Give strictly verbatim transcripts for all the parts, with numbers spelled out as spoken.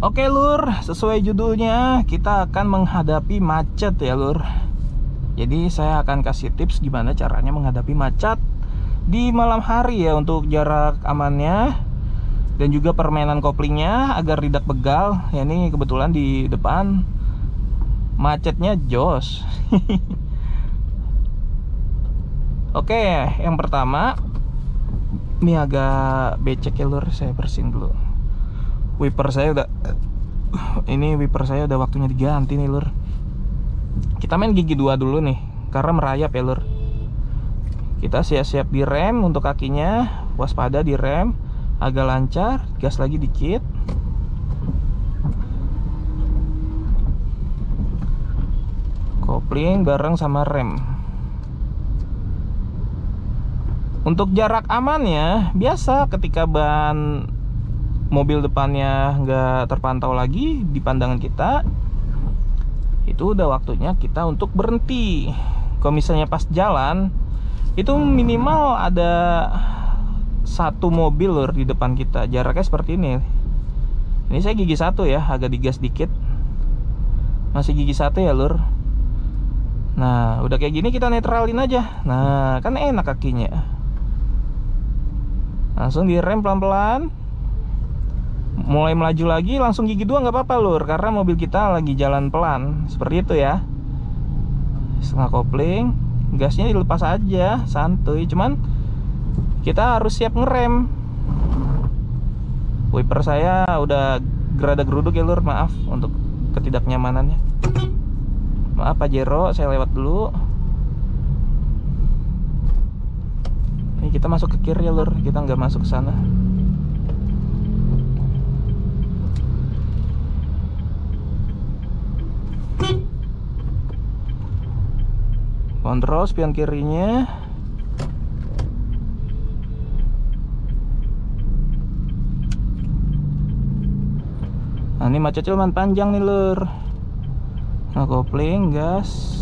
Oke lur, sesuai judulnya kita akan menghadapi macet ya lur. Jadi saya akan kasih tips gimana caranya menghadapi macet di malam hari ya, untuk jarak amannya dan juga permainan koplingnya agar tidak begal. Ya ini kebetulan di depan macetnya jos. Oke, yang pertama ini agak becek ya lur, saya bersihin dulu. Wiper saya udah ini wiper saya udah waktunya diganti nih lur. Kita main gigi dua dulu nih karena merayap ya lur. Kita siap-siap di rem untuk kakinya, waspada di rem, agak lancar, gas lagi dikit. Kopling bareng sama rem. Untuk jarak amannya biasa ketika ban mobil depannya nggak terpantau lagi di pandangan kita, itu udah waktunya kita untuk berhenti. Kalau misalnya pas jalan itu minimal ada satu mobil lur di depan kita, jaraknya seperti ini. Ini saya gigi satu ya, agak digas dikit, masih gigi satu ya lur. Nah udah kayak gini kita netralin aja. Nah kan enak kakinya, langsung direm pelan-pelan. Mulai melaju lagi langsung gigi dua nggak apa-apa lur, karena mobil kita lagi jalan pelan seperti itu ya. Setengah kopling, gasnya dilepas aja santuy, cuman kita harus siap ngerem. Wiper saya udah gerada geruduk ya lur, maaf untuk ketidaknyamanannya. Maaf Pajero, saya lewat dulu. Ini kita masuk ke kiri ya lur, kita nggak masuk ke sana. Kontrol spion kirinya. Nah ini macetnya lumayan panjang nih lur. Nah kopling, gas.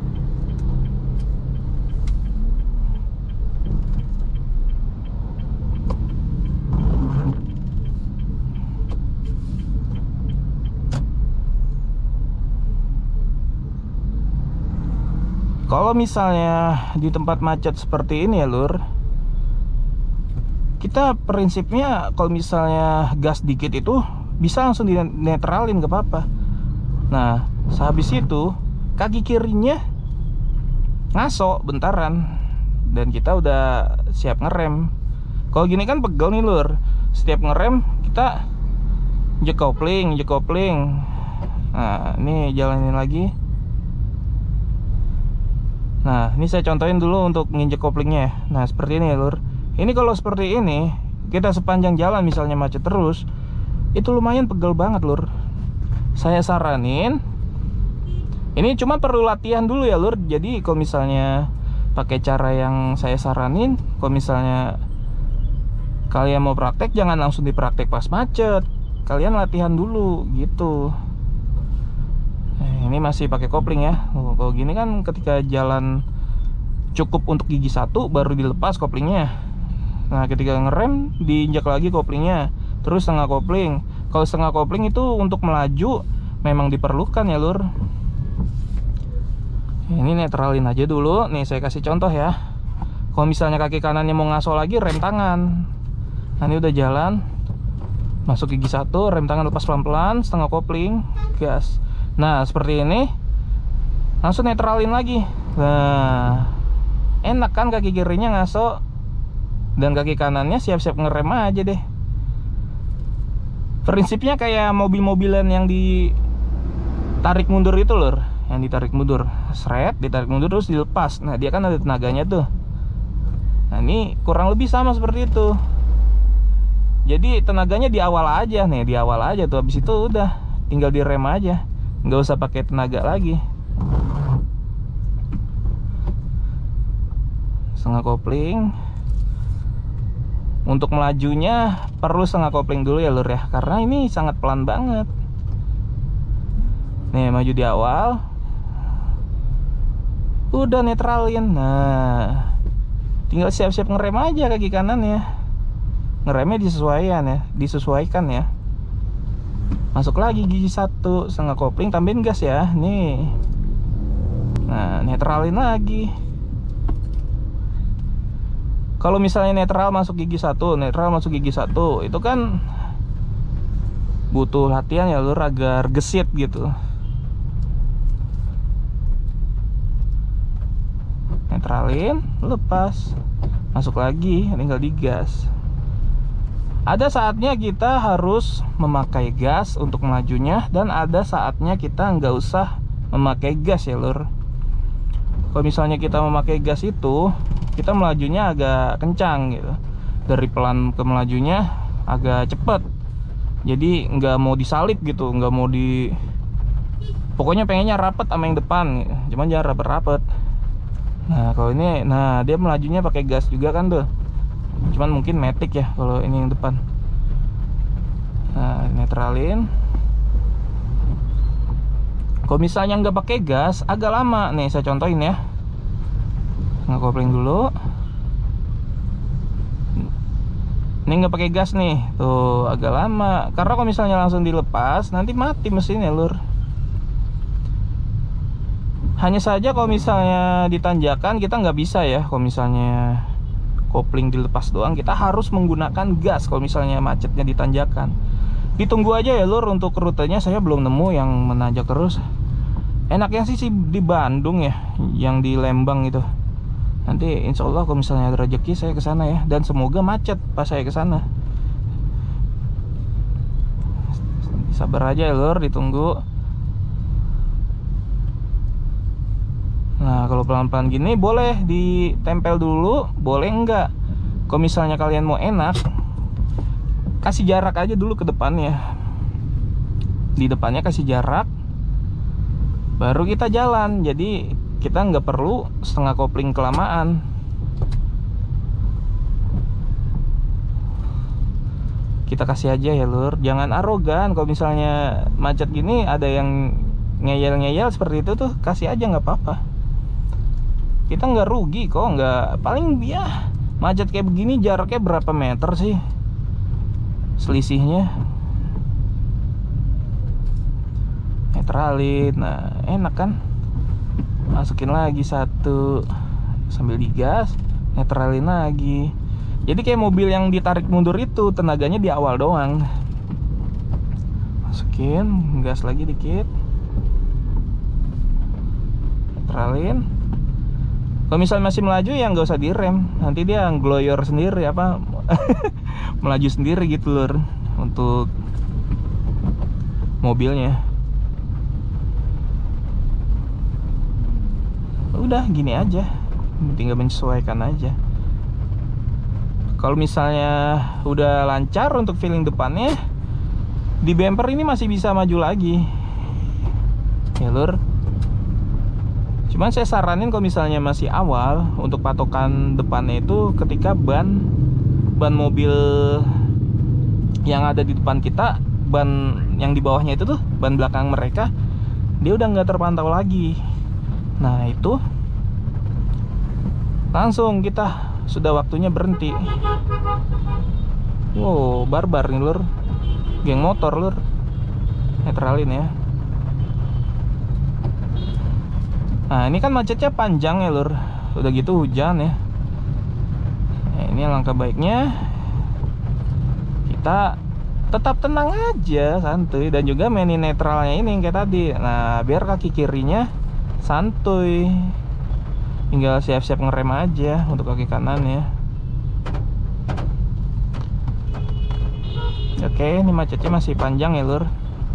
Kalau misalnya di tempat macet seperti ini ya lur, kita prinsipnya kalau misalnya gas dikit itu bisa langsung dinetralin, gak apa-apa. Nah sehabis itu kaki kirinya ngaso bentaran dan kita udah siap ngerem. Kalau gini kan pegel nih lur, setiap ngerem kita injek kopling, injek kopling. Nah ini jalanin lagi. Nah ini saya contohin dulu untuk nginjek koplingnya. Nah seperti ini ya lur. Ini kalau seperti ini kita sepanjang jalan misalnya macet terus, itu lumayan pegel banget lur. Saya saranin ini cuma perlu latihan dulu ya lur. Jadi kalau misalnya pakai cara yang saya saranin, kalau misalnya kalian mau praktek jangan langsung dipraktek pas macet, kalian latihan dulu gitu. Ini masih pakai kopling ya. Oh, kalau gini kan ketika jalan cukup untuk gigi satu baru dilepas koplingnya. Nah ketika ngerem diinjak lagi koplingnya, terus setengah kopling. Kalau setengah kopling itu untuk melaju memang diperlukan ya lur. Ini netralin aja dulu. Nih saya kasih contoh ya. Kalau misalnya kaki kanannya mau ngaso lagi, rem tangan. Nah ini udah jalan, masuk gigi satu, rem tangan lepas pelan-pelan, setengah kopling, gas. Nah seperti ini langsung netralin lagi. Nah enak kan, kaki kirinya ngaso dan kaki kanannya siap-siap ngerem aja deh. Prinsipnya kayak mobil-mobilan yang ditarik mundur itu lur, yang ditarik mundur, seret, ditarik mundur terus dilepas. Nah dia kan ada tenaganya tuh. Nah ini kurang lebih sama seperti itu. Jadi tenaganya di awal aja nih, di awal aja tuh. Habis itu udah tinggal direm aja, nggak usah pakai tenaga lagi. Setengah kopling. Untuk melajunya perlu setengah kopling dulu ya lur ya, karena ini sangat pelan banget. Nih maju di awal, udah netralin. Nah tinggal siap-siap ngerem aja kaki kanan ya. Ngeremnya disesuaikan ya, disesuaikan ya. Masuk lagi gigi satu, setengah kopling, tambahin gas ya. Nih. Nah, netralin lagi. Kalau misalnya netral masuk gigi satu, netral masuk gigi satu, itu kan butuh latihan ya lur, agar gesit gitu. Netralin, lepas, masuk lagi, tinggal digas. Ada saatnya kita harus memakai gas untuk melajunya, dan ada saatnya kita nggak usah memakai gas ya lur. Kalau misalnya kita memakai gas itu, kita melajunya agak kencang gitu. Dari pelan ke melajunya agak cepet. Jadi nggak mau disalip gitu, nggak mau di, pokoknya pengennya rapet sama yang depan gitu. Cuman jangan rapet-rapet. Nah kalau ini, nah dia melajunya pakai gas juga kan tuh. Cuman mungkin matic ya kalau ini yang depan. Nah, netralin. Kalau misalnya nggak pakai gas, agak lama. Nih saya contohin ya. Ngekopling dulu. Ini nggak pakai gas nih, tuh agak lama. Karena kalau misalnya langsung dilepas, nanti mati mesinnya lur. Hanya saja kalau misalnya ditanjakan kita nggak bisa ya. Kalau misalnya kopling dilepas doang, kita harus menggunakan gas kalau misalnya macetnya ditanjakan. Ditunggu aja ya lur, untuk rutenya saya belum nemu yang menanjak terus. Enaknya sih, sih di Bandung ya, yang di Lembang itu. Nanti insya Allah kalau misalnya ada rezeki saya ke sana ya, dan semoga macet pas saya ke sana. Sabar aja ya lur, ditunggu. Nah kalau pelan-pelan gini boleh ditempel dulu, boleh enggak. Kalau misalnya kalian mau enak, kasih jarak aja dulu ke depannya. Di depannya kasih jarak, baru kita jalan. Jadi kita nggak perlu setengah kopling kelamaan. Kita kasih aja ya lur, jangan arogan. Kalau misalnya macet gini ada yang ngeyel-ngeyel seperti itu tuh, kasih aja nggak apa-apa. Kita nggak rugi kok, nggak, paling ya macet kayak begini jaraknya berapa meter sih selisihnya. Netralin, nah enak kan. Masukin lagi satu sambil digas, netralin lagi. Jadi kayak mobil yang ditarik mundur itu, tenaganya di awal doang. Masukin gas lagi dikit, netralin. Kalau misalnya masih melaju ya nggak usah direm, nanti dia ngloyor sendiri apa melaju sendiri gitu lur untuk mobilnya. Udah gini aja, tinggal menyesuaikan aja. Kalau misalnya udah lancar untuk feeling depannya, di bumper ini masih bisa maju lagi ya lur. Cuman saya saranin kalau misalnya masih awal, untuk patokan depannya itu ketika ban ban mobil yang ada di depan kita, ban yang di bawahnya itu tuh, ban belakang mereka, dia udah nggak terpantau lagi. Nah itu langsung kita sudah waktunya berhenti. Wow, barbar nih lur, geng motor lur. Netralin ya. Nah ini kan macetnya panjang ya lur, udah gitu hujan ya. Nah, ini langkah baiknya kita tetap tenang aja, santuy, dan juga mainin netralnya ini yang kayak tadi. Nah biar kaki kirinya santuy, tinggal siap-siap ngerem aja untuk kaki kanan ya. Oke, ini macetnya masih panjang ya lur.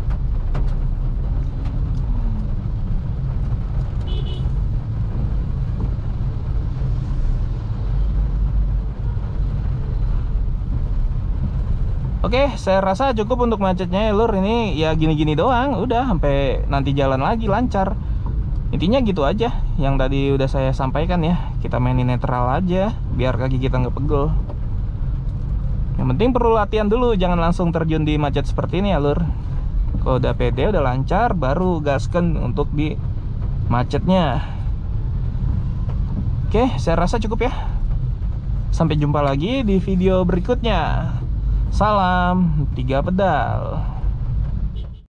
Oke, saya rasa cukup untuk macetnya ya lur. Ini ya gini-gini doang, udah sampai nanti jalan lagi lancar. Intinya gitu aja yang tadi udah saya sampaikan ya. Kita mainin netral aja biar kaki kita nggak pegel. Yang penting perlu latihan dulu, jangan langsung terjun di macet seperti ini ya lur. Kalau udah pede, udah lancar, baru gaskan untuk di macetnya. Oke, saya rasa cukup ya. Sampai jumpa lagi di video berikutnya. Salam tiga pedal.